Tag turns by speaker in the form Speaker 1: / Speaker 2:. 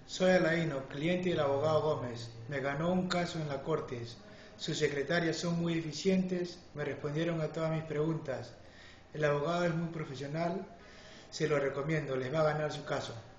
Speaker 1: Soy Alaino, cliente del abogado Gómez. Me ganó un caso en la Cortes. Sus secretarias son muy eficientes, me respondieron a todas mis preguntas. El abogado es muy profesional, se lo recomiendo, les va a ganar su caso.